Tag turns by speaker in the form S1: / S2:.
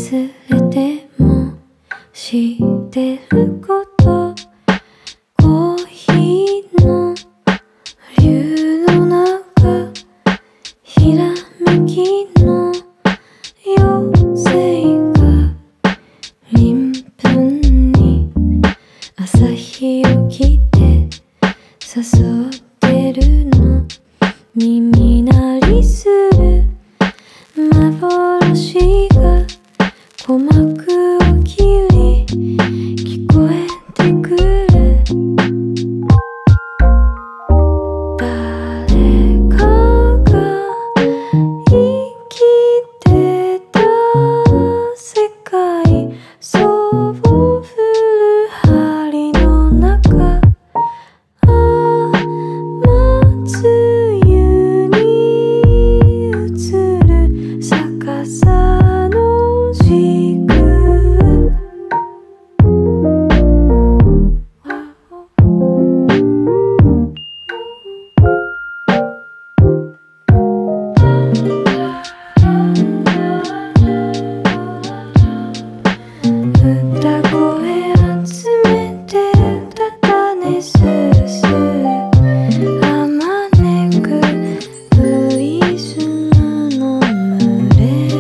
S1: 忘れても知ってること、コーヒーの湯の中、ひらめきの妖精が鱗粉に朝日を着て誘ってるの、耳鳴りする幻が鼓膜を切り聞こえてくる。誰かが生きてた世界、そう降る針の中、松湯に映る逆さの軸、歌声集めて歌ったねすすあまねくウイスムの群れ、